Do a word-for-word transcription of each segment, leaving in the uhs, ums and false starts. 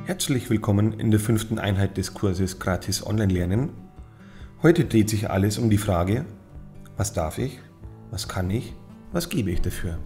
Herzlich willkommen in der fünften Einheit des Kurses Gratis Online Lernen. Heute dreht sich alles um die Frage, was darf ich, was kann ich, was gebe ich dafür?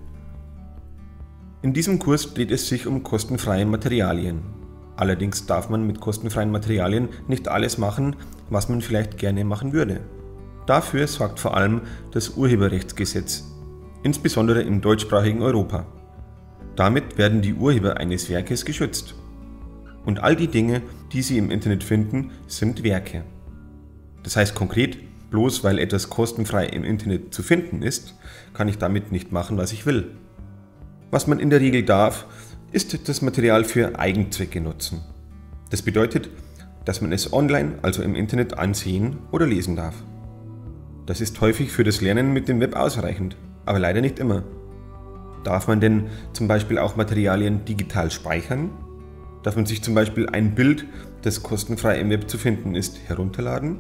In diesem Kurs dreht es sich um kostenfreie Materialien. Allerdings darf man mit kostenfreien Materialien nicht alles machen, was man vielleicht gerne machen würde. Dafür sorgt vor allem das Urheberrechtsgesetz, insbesondere im deutschsprachigen Europa. Damit werden die Urheber eines Werkes geschützt. Und all die Dinge, die Sie im Internet finden, sind Werke. Das heißt konkret, bloß weil etwas kostenfrei im Internet zu finden ist, kann ich damit nicht machen, was ich will. Was man in der Regel darf, ist das Material für Eigenzwecke nutzen. Das bedeutet, dass man es online, also im Internet, ansehen oder lesen darf. Das ist häufig für das Lernen mit dem Web ausreichend, aber leider nicht immer. Darf man denn zum Beispiel auch Materialien digital speichern? Darf man sich zum Beispiel ein Bild, das kostenfrei im Web zu finden ist, herunterladen?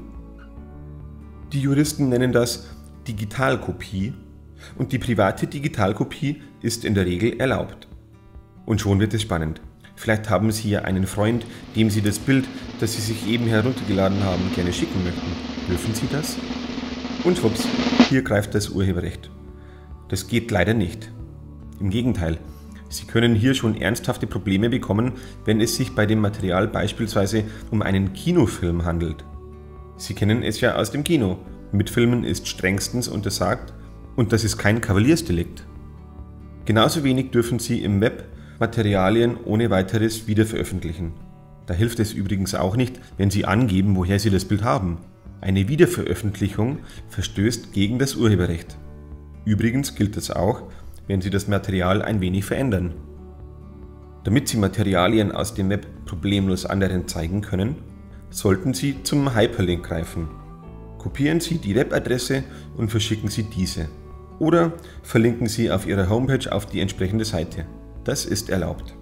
Die Juristen nennen das Digitalkopie und die private Digitalkopie ist in der Regel erlaubt. Und schon wird es spannend. Vielleicht haben Sie ja einen Freund, dem Sie das Bild, das Sie sich eben heruntergeladen haben, gerne schicken möchten. Dürfen Sie das? Und schwupps, hier greift das Urheberrecht. Das geht leider nicht. Im Gegenteil. Sie können hier schon ernsthafte Probleme bekommen, wenn es sich bei dem Material beispielsweise um einen Kinofilm handelt. Sie kennen es ja aus dem Kino. Mitfilmen ist strengstens untersagt und das ist kein Kavaliersdelikt. Genauso wenig dürfen Sie im Web Materialien ohne weiteres wiederveröffentlichen. Da hilft es übrigens auch nicht, wenn Sie angeben, woher Sie das Bild haben. Eine Wiederveröffentlichung verstößt gegen das Urheberrecht. Übrigens gilt das auch, wenn Sie das Material ein wenig verändern. Damit Sie Materialien aus dem Web problemlos anderen zeigen können, sollten Sie zum Hyperlink greifen. Kopieren Sie die Webadresse und verschicken Sie diese. Oder verlinken Sie auf Ihrer Homepage auf die entsprechende Seite. Das ist erlaubt.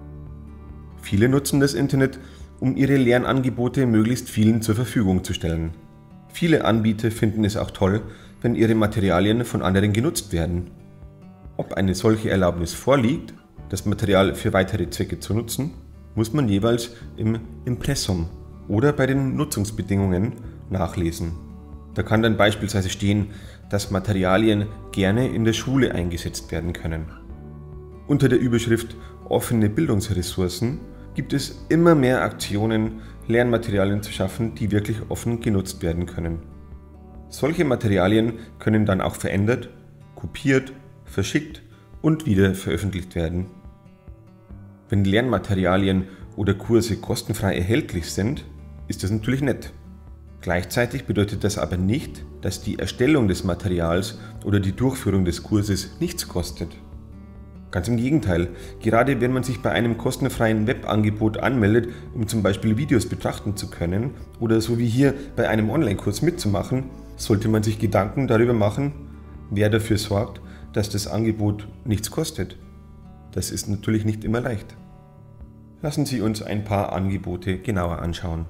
Viele nutzen das Internet, um ihre Lernangebote möglichst vielen zur Verfügung zu stellen. Viele Anbieter finden es auch toll, wenn ihre Materialien von anderen genutzt werden. Ob eine solche Erlaubnis vorliegt, das Material für weitere Zwecke zu nutzen, muss man jeweils im Impressum oder bei den Nutzungsbedingungen nachlesen. Da kann dann beispielsweise stehen, dass Materialien gerne in der Schule eingesetzt werden können. Unter der Überschrift offene Bildungsressourcen gibt es immer mehr Aktionen, Lernmaterialien zu schaffen, die wirklich offen genutzt werden können. Solche Materialien können dann auch verändert, kopiert, verschickt und wieder veröffentlicht werden. Wenn Lernmaterialien oder Kurse kostenfrei erhältlich sind, ist das natürlich nett. Gleichzeitig bedeutet das aber nicht, dass die Erstellung des Materials oder die Durchführung des Kurses nichts kostet. Ganz im Gegenteil, gerade wenn man sich bei einem kostenfreien Webangebot anmeldet, um zum Beispiel Videos betrachten zu können oder so wie hier bei einem Online-Kurs mitzumachen, sollte man sich Gedanken darüber machen, wer dafür sorgt, dass das Angebot nichts kostet. Das ist natürlich nicht immer leicht. Lassen Sie uns ein paar Angebote genauer anschauen.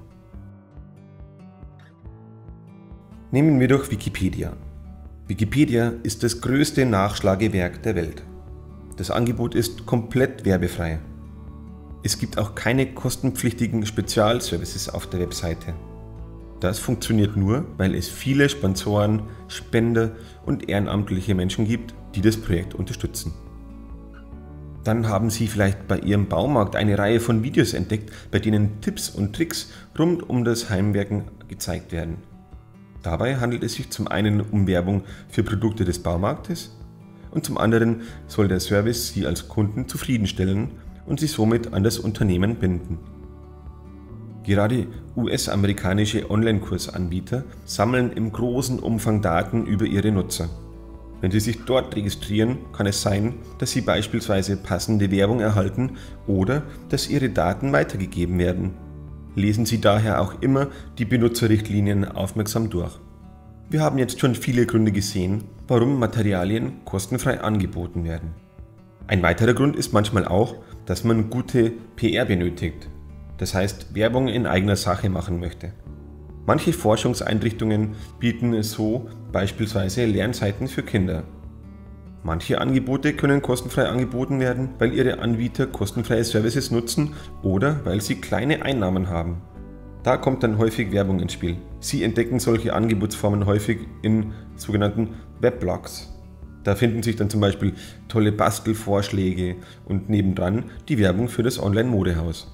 Nehmen wir doch Wikipedia. Wikipedia ist das größte Nachschlagewerk der Welt. Das Angebot ist komplett werbefrei. Es gibt auch keine kostenpflichtigen Spezialservices auf der Webseite. Das funktioniert nur, weil es viele Sponsoren, Spender und ehrenamtliche Menschen gibt, die das Projekt unterstützen. Dann haben Sie vielleicht bei Ihrem Baumarkt eine Reihe von Videos entdeckt, bei denen Tipps und Tricks rund um das Heimwerken gezeigt werden. Dabei handelt es sich zum einen um Werbung für Produkte des Baumarktes und zum anderen soll der Service Sie als Kunden zufriedenstellen und Sie somit an das Unternehmen binden. Gerade U S-amerikanische Online-Kursanbieter sammeln im großen Umfang Daten über ihre Nutzer. Wenn Sie sich dort registrieren, kann es sein, dass Sie beispielsweise passende Werbung erhalten oder dass Ihre Daten weitergegeben werden. Lesen Sie daher auch immer die Benutzerrichtlinien aufmerksam durch. Wir haben jetzt schon viele Gründe gesehen, warum Materialien kostenfrei angeboten werden. Ein weiterer Grund ist manchmal auch, dass man gute P R benötigt. Das heißt, Werbung in eigener Sache machen möchte. Manche Forschungseinrichtungen bieten so beispielsweise Lernseiten für Kinder. Manche Angebote können kostenfrei angeboten werden, weil ihre Anbieter kostenfreie Services nutzen oder weil sie kleine Einnahmen haben. Da kommt dann häufig Werbung ins Spiel. Sie entdecken solche Angebotsformen häufig in sogenannten Weblogs. Da finden sich dann zum Beispiel tolle Bastelvorschläge und nebendran die Werbung für das Online-Modehaus.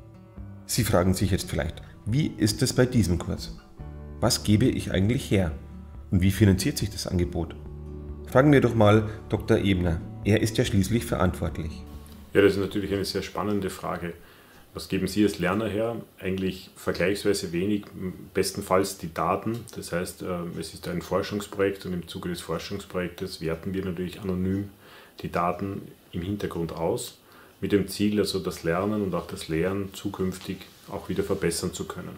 Sie fragen sich jetzt vielleicht, wie ist es bei diesem Kurs? Was gebe ich eigentlich her? Und wie finanziert sich das Angebot? Fragen wir doch mal Doktor Ebner. Er ist ja schließlich verantwortlich. Ja, das ist natürlich eine sehr spannende Frage. Was geben Sie als Lerner her? Eigentlich vergleichsweise wenig, bestenfalls die Daten. Das heißt, es ist ein Forschungsprojekt und im Zuge des Forschungsprojektes werten wir natürlich anonym die Daten im Hintergrund aus, mit dem Ziel, also das Lernen und auch das Lehren zukünftig auch wieder verbessern zu können.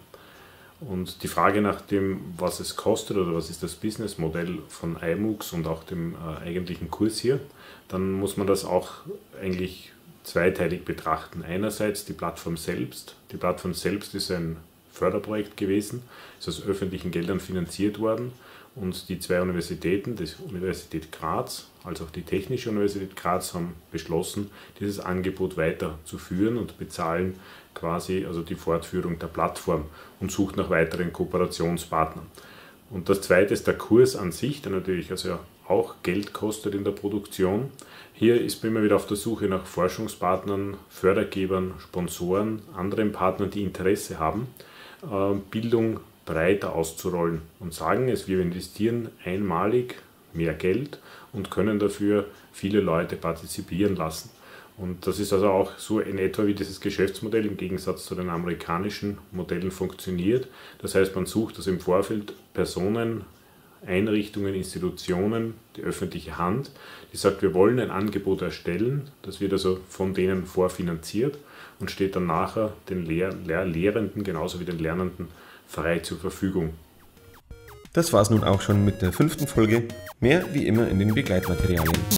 Und die Frage nach dem, was es kostet oder was ist das Businessmodell von iMOOCs und auch dem äh, eigentlichen Kurs hier, dann muss man das auch eigentlich zweiteilig betrachten. Einerseits die Plattform selbst. Die Plattform selbst ist ein Förderprojekt gewesen, ist aus öffentlichen Geldern finanziert worden und die zwei Universitäten, die Universität Graz als auch die Technische Universität Graz, haben beschlossen, dieses Angebot weiterzuführen und bezahlen quasi also die Fortführung der Plattform und sucht nach weiteren Kooperationspartnern. Und das zweite ist der Kurs an sich, der natürlich also auch Geld kostet in der Produktion. Hier ist man immer wieder auf der Suche nach Forschungspartnern, Fördergebern, Sponsoren, anderen Partnern, die Interesse haben, Bildung breiter auszurollen und sagen es, wir investieren einmalig mehr Geld und können dafür viele Leute partizipieren lassen. Und das ist also auch so in etwa wie dieses Geschäftsmodell im Gegensatz zu den amerikanischen Modellen funktioniert. Das heißt, man sucht also im Vorfeld Personen, Einrichtungen, Institutionen, die öffentliche Hand, die sagt, wir wollen ein Angebot erstellen, das wird also von denen vorfinanziert und steht dann nachher den Lehr Lehr Lehrenden genauso wie den Lernenden frei zur Verfügung. Das war's nun auch schon mit der fünften Folge. Mehr wie immer in den Begleitmaterialien.